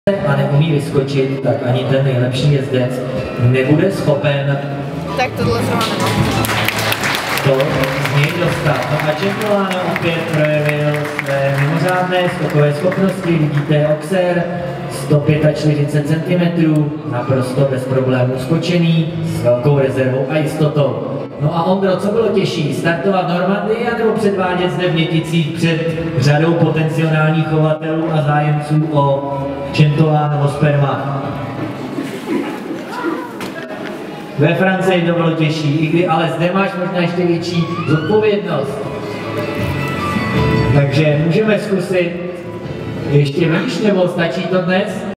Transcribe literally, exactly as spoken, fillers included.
a neumí vyskočit, tak ani ten nejlepší jezdec nebude schopen tak tohle zrovna nemám. To z něj dostat. No a Gentilano opět projevil své mimořádné skokové schopnosti. Vidíte Auxerre, sto čtyřicet pět centimetrů, naprosto bez problémů skočený, s velkou rezervou a jistotou. No a Ondro, co bylo těžší, startovat v Normandii anebo předvádět zde v Měticích před řadou potenciálních chovatelů a zájemců o Gentilanovo sperma? Ve Francii to bylo těžší, i kdy ale zde máš možná ještě větší zodpovědnost. Takže můžeme zkusit ještě výš, nebo stačí to dnes?